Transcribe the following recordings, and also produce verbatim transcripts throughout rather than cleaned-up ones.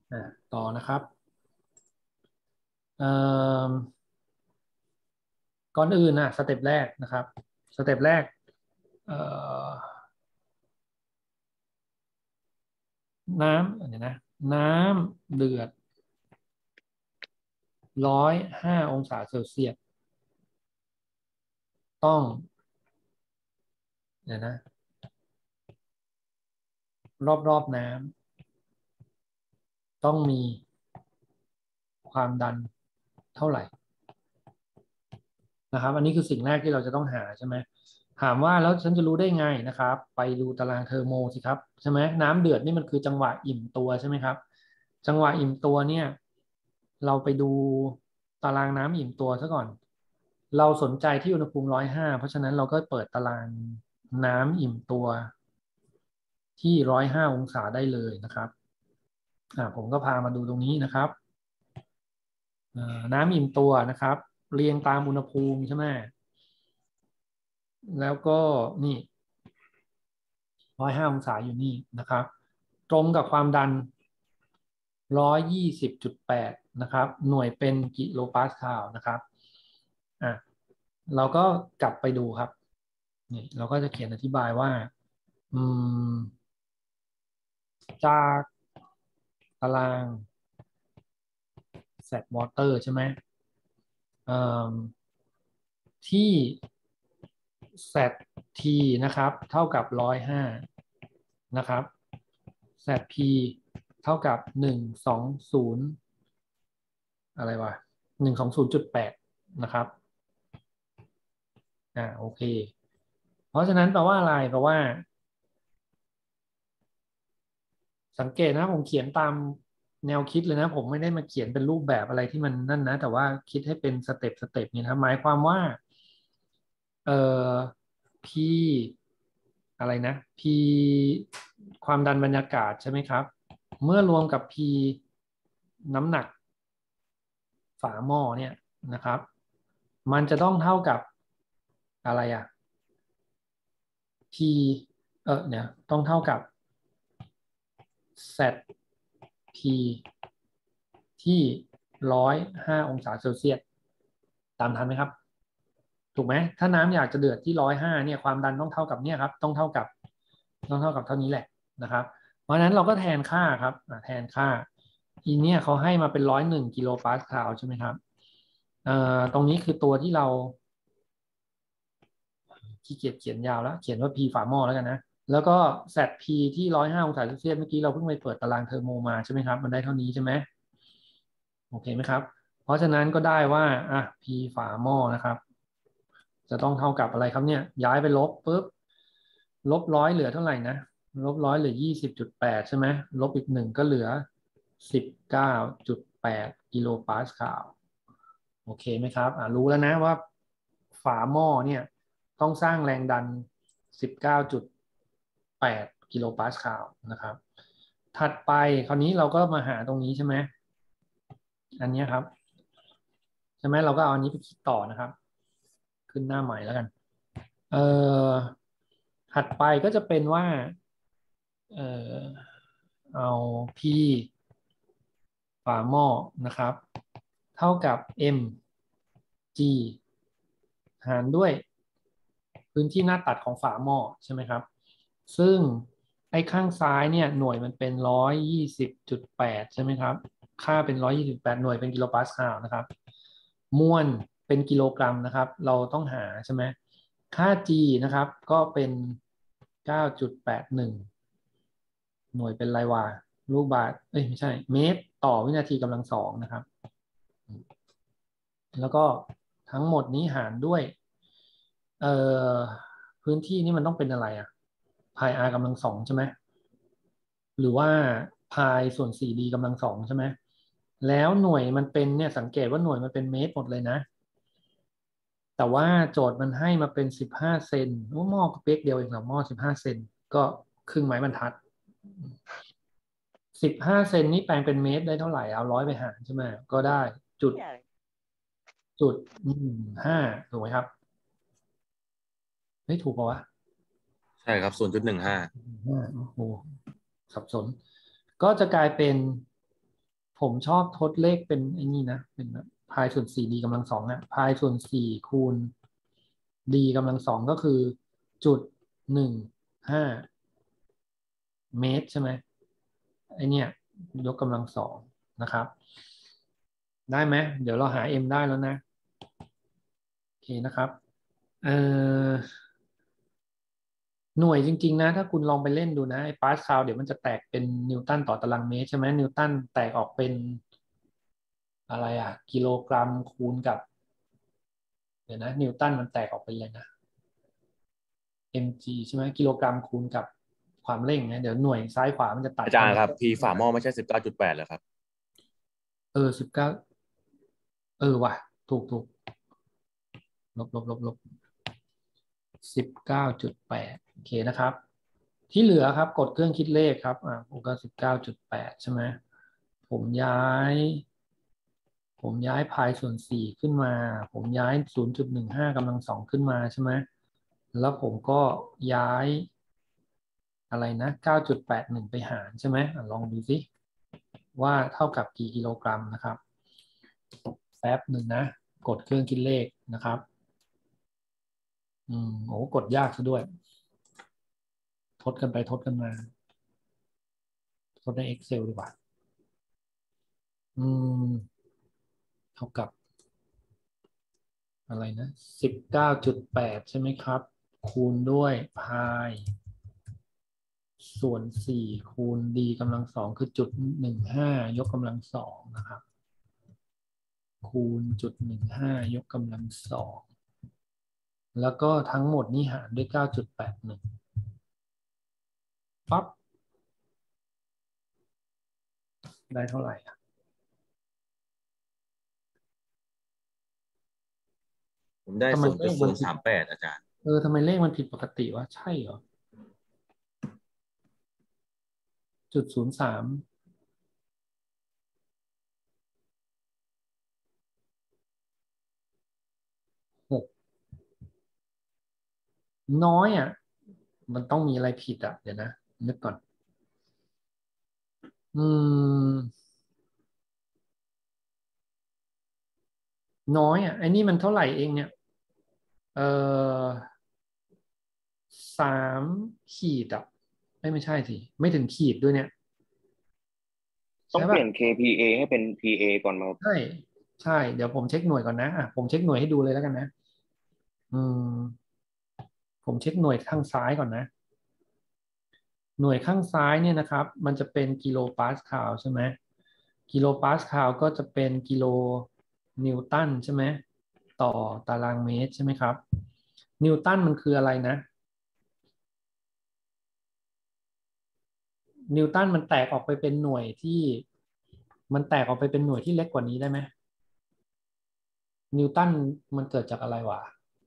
อ่ะต่อนะครับเอ่อก่อนอื่นนะสเต็ปแรกนะครับสเต็ปแรกเอ่อน้ำเดี๋ยวนะน้ำเดือดร้อยห้าองศาเซลเซียสต้องเดี๋ยวนะรอบๆน้ำต้องมีความดันเท่าไหร่นะครับอันนี้คือสิ่งแรกที่เราจะต้องหาใช่ไหมถามว่าแล้วฉันจะรู้ได้ไงนะครับไปดูตารางเทอร์โมสิครับใช่ไหมน้ำเดือดนี่มันคือจังหวะอิ่มตัวใช่ไหมครับจังหวะอิ่มตัวเนี่ยเราไปดูตารางน้ำอิ่มตัวซะก่อนเราสนใจที่อุณหภูมิร้อยห้าเพราะฉะนั้นเราก็เปิดตารางน้ำอิ่มตัวที่ร้อยห้าองศาได้เลยนะครับอ่าผมก็พามาดูตรงนี้นะครับอ่าน้ำอิ่มตัวนะครับเรียงตามอุณหภูมิใช่ไหม แล้วก็นี่ร้อยห้าองศาอยู่นี่นะครับตรงกับความดันร้อยยี่สิบจุดแปดนะครับหน่วยเป็นกิโลปาสคาลนะครับอ่ะเราก็กลับไปดูครับนี่เราก็จะเขียนอธิบายว่าอืมจากตารางแซดวอเตอร์ใช่ไหมเอ่อที่แซดทีนะครับเท่ากับร้อยห้านะครับแซดพีเท่ากับหนึ่งสองศูนย์อะไรวะหนึ่งสองศูนย์จุดแปดนะครับอ่าโอเคเพราะฉะนั้นแปลว่าอะไรแปลว่าสังเกตนะผมเขียนตามแนวคิดเลยนะผมไม่ได้มาเขียนเป็นรูปแบบอะไรที่มันนั่นนะแต่ว่าคิดให้เป็นสเต็ปสเต็ปนี่นะหมายความว่าเอ่อ P อะไรนะ P ความดันบรรยากาศใช่ไหมครับเมื่อรวมกับ P น้ำหนักฝาหม้อเนี่ยนะครับมันจะต้องเท่ากับอะไรอ่ะ P เออเนี่ยต้องเท่ากับ Z P ที่ร้อยห้าองศาเซลเซียสตามทันไหมครับถูกไหมถ้าน้ำอยากจะเดือดที่ร้อยห้าเนี่ยความดันต้องเท่ากับเนี่ยครับต้องเท่ากับต้องเท่ากับเท่านี้แหละนะครับเพราะฉะนั้นเราก็แทนค่าครับแทนค่าอีเนี่ยเขาให้มาเป็นร้อยหนึ่งกิโลปาสคาลใช่ไหมครับเอ่อตรงนี้คือตัวที่เราขี้เกียจเขียนยาวแล้วเขียนว่า P ฝาหม้อแล้วกันนะแล้วก็ แซด พี ที่ร้อยห้าองศาเซลเซียสเมื่อกี้เราเพิ่งไปเปิดตารางเทอร์โมมาใช่ไหมครับมันได้เท่านี้ใช่ไหม โอเคไหมครับ เพราะฉะนั้นก็ได้ว่าอ่ะ P ฝาหม้อนะครับจะต้องเท่ากับอะไรครับเนี่ยย้ายไปลบปุ๊บลบร้อยเหลือเท่าไหร่นะลบร้อยเหลือยี่สิบจุดแปดใช่ไหมลบอีกหนึ่งก็เหลือสิบเก้าจุดแปดกิโลปาสคาลโอเคไหมครับอ่ะรู้แล้วนะว่าฝาหม้อเนี่ยต้องสร้างแรงดันสิบเก้าจุดแปดกิโลปาสคาลนะครับถัดไปคราวนี้เราก็มาหาตรงนี้ใช่ไหมอันนี้ครับ ใช่ไหมเราก็เอาอันนี้ไปคิดต่อนะครับขึ้นหน้าใหม่แล้วกันเอ่อถัดไปก็จะเป็นว่าเอ่อเอา P ฝาหม้อนะครับเท่ากับ M G หารด้วยพื้นที่หน้าตัดของฝาหม้อใช่ไหมครับซึ่งไอ้ข้างซ้ายเนี่ยหน่วยมันเป็นร้อยยี่สิบจุดแปดใช่ไหมครับค่าเป็นร้อยยี่สิบแปดหน่วยเป็นกิโลปาสคาลนะครับมวลเป็นกิโลกรัมนะครับเราต้องหาใช่ไหมค่า G นะครับก็เป็นเก้าจุดแปดหนึ่งหน่วยเป็นไรวาลูกบาศก์เอ้ยไม่ใช่เมตรต่อวินาทีกำลังสองนะครับ แล้วก็ทั้งหมดนี้หารด้วยเอ่อพื้นที่นี่มันต้องเป็นอะไรอ่ะพาย r กำลังสองใช่ไหมหรือว่าพายส่วน สี่ ดี กำลังสองใช่ไหมแล้วหน่วยมันเป็นเนี่ยสังเกตว่าหน่วยมันเป็นเมตรหมดเลยนะแต่ว่าโจทย์มันให้มาเป็นสิบห้าเซนโอ้หม้อก็เป๊กเดียวเองเหรอหม้อสิบห้าเซนก็ครึ่งไม้บรรทัดสิบห้าเซนนี่แปลงเป็นเมตรได้เท่าไหร่เอาร้อยไปหารใช่ไหมก็ได้จุดจุดอืมห้าถูกไหมครับไม่ถูกปะวะใช่ครับศูนย์จุดหนึ่งห้าห้าโอ้โหสับสนก็จะกลายเป็นผมชอบทดเลขเป็นไอ้นี่นะเป็นแบบพายส่วนสี่ดีกำลังสองอะพายส่วนสี่คูณดีกำลังสองก็คือจุดหนึ่งห้าเมตรใช่ไหมไอเนี่ยยกกำลังสองนะครับได้ไหมเดี๋ยวเราหา m ได้แล้วนะโอเคนะครับเอ่อหน่วยจริงๆนะถ้าคุณลองไปเล่นดูนะไอ้ปาสคาลเดี๋ยวมันจะแตกเป็นนิวตันต่อตารางเมตรใช่ไหมนิวตันแตกออกเป็นอะไรอ่ะกิโลกรัมคูณกับเดี๋ยวนะนิวตันมันแตกออกเป็นอะไรนะ mg ใช่ไหมกิโลกรัมคูณกับความเร่งนะเดี๋ยวหน่วยซ้ายขวามันจะตัดอาจารย์ครับ P ฝาหม้อกันไม่ใช่สิบเก้าจุดแปดเหรอครับเออสิบเก้าเออว่ะถูกถูกลบลบลบลบสิบเก้าจุดแปดโอเคนะครับที่เหลือครับกดเครื่องคิดเลขครับอ่าผมก็สิบเก้าจุดแปดใช่ไหมผมย้ายผมย้ายพายส่วนสี่ขึ้นมาผมย้ายศูนย์จุดหนึ่งห้ากำลังสองขึ้นมาใช่ไหมแล้วผมก็ย้ายอะไรนะเก้าจุดแปดหนึ่งไปหารใช่ไหมอ่ะลองดูสิว่าเท่ากับกี่กิโลกรัมนะครับแป๊บหนึ่งนะกดเครื่องคิดเลขนะครับอืมโอ้กดยากซะด้วยทดกันไปทดกันมาทดใน Excel ดีกว่าอืมเท่ากับอะไรนะสิบเก้าจุดแปดใช่ไหมครับคูณด้วยพายส่วนสี่คูณ d กำลังสองคือจุดหนึ่งห้ายกกำลังสองนะครับคูณจุดหนึ่งห้ายกกำลังสองแล้วก็ทั้งหมดนี้หารด้วยเก้าจุดแปดหนึ่งปั๊บได้เท่าไหร่อ่ะผมได้ทำไมศูนย์เลขมันผิดจุดศูนย์สามแปดอาจารย์เออทำไมเลขมันผิดปกติวะใช่เหรอจุดศูนย์สามหกน้อยอ่ะมันต้องมีอะไรผิดอ่ะเดี๋ยวนะนึกก่อนอืมน้อยอ่ะไอ้นี่มันเท่าไหร่เองเนี่ยเออสามขีดอ่ะไม่ไม่ใช่สิไม่ถึงขีดด้วยเนี่ยใช่ป่ะต้องเปลี่ยน เค พี เอ ให้เป็น พี เอ ก่อนมาใช่ใช่เดี๋ยวผมเช็คหน่วยก่อนนะอ่ะผมเช็คหน่วยให้ดูเลยแล้วกันนะอืมผมเช็คหน่วยข้างซ้ายก่อนนะหน่วยข้างซ้ายเนี่ยนะครับมันจะเป็นกิโลปาสคาลใช่ไหมกิโลปาสคาลก็จะเป็นกิโลนิวตันใช่ไหมต่อตารางเมตรใช่ไหมครับนิวตันมันคืออะไรนะนิวตันมันแตกออกไปเป็นหน่วยที่มันแตกออกไปเป็นหน่วยที่เล็กกว่านี้ได้ไหมนิวตันมันเกิดจากอะไรวะ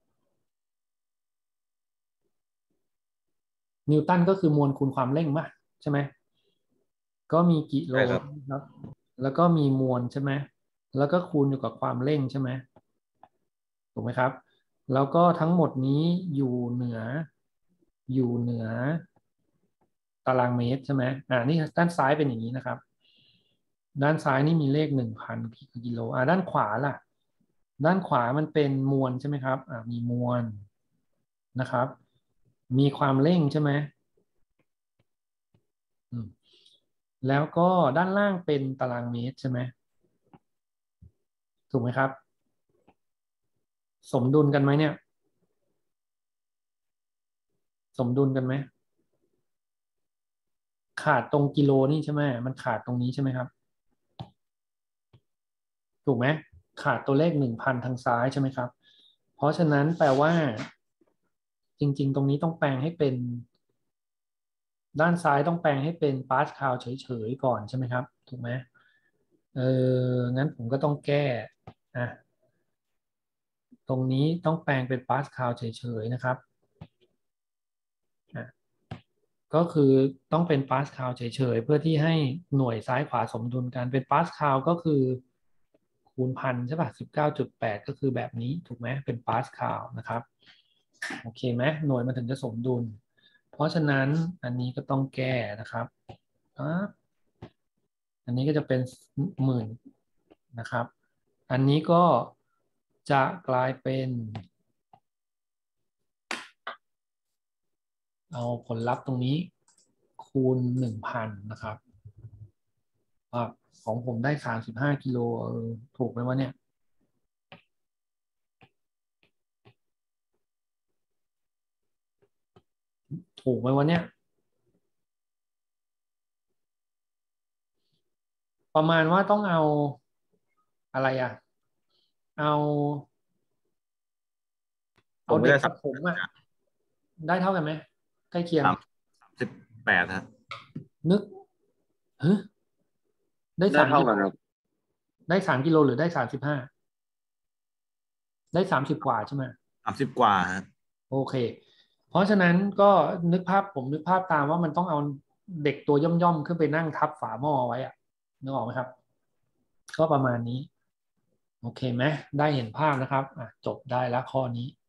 นิวตันก็คือมวลคูณความเร่งป่ะใช่ไหมก็มีกิโลใช่ครับครับแล้วก็มีมวลใช่ไหมแล้วก็คูณอยู่กับความเร่งใช่ไหมถูกไหมครับแล้วก็ทั้งหมดนี้อยู่เหนืออยู่เหนือตารางเมตรใช่ไหมอ่านี่ด้านซ้ายเป็นอย่างนี้นะครับด้านซ้ายนี่มีเลขหนึ่งพันกิโลอ่าด้านขวาล่ะด้านขวามันเป็นมวลใช่ไหมครับอ่ามีมวลนะครับมีความเร่งใช่ไหมอืมแล้วก็ด้านล่างเป็นตารางเมตรใช่ไหมถูกไหมครับสมดุลกันไหมเนี่ยสมดุลกันไหมขาดตรงกิโลนี่ใช่ไหมมันขาดตรงนี้ใช่ไหมครับถูกไหมขาดตัวเลขหนึ่งพันทางซ้ายใช่ไหมครับเพราะฉะนั้นแปลว่าจริงๆตรงนี้ต้องแปลงให้เป็นด้านซ้ายต้องแปลงให้เป็นปาสคาลเฉยๆก่อนใช่ไหมครับถูกไหมเอองั้นผมก็ต้องแก้อ่ะตรงนี้ต้องแปลงเป็นปาสคาลเฉยๆนะครับอ่ะก็คือต้องเป็นปาสคาลเฉยๆเพื่อที่ให้หน่วยซ้ายขวาสมดุลกันเป็นปาสคาลก็คือคูณพันใช่ป่ะสิบเก้าจุดแปดก็คือแบบนี้ถูกไหมเป็นปาสคาลนะครับโอเคไหมหน่วยมันถึงจะสมดุลเพราะฉะนั้นอันนี้ก็ต้องแก้นะครับอ่ะอันนี้ก็จะเป็นหมื่นนะครับอันนี้ก็จะกลายเป็นเอาผลลัพธ์ตรงนี้คูณหนึ่งพันนะครับของผมได้สามสิบห้ากิโลเออถูกไหมวะเนี่ยถูกไหมวะเนี่ยประมาณว่าต้องเอาอะไรอ่ะเอาเอาเด็กกับผมอ่ะได้เท่ากันไหมใกล้เคียงสามสิบแปดฮะนึกเฮ้ยได้สามได้เท่ากิโลกันครับได้สามกิโลหรือได้สามสิบห้าได้สามสิบกว่าใช่ไหมสามสิบกว่าฮะโอเคเพราะฉะนั้นก็นึกภาพผมนึกภาพตามว่ามันต้องเอาเด็กตัวย่อมๆขึ้นไปนั่งทับฝาหม้อไว้อะนึกออกไหมครับก็ประมาณนี้โอเคไหมได้เห็นภาพนะครับอ่ะจบได้แล้วข้อนี้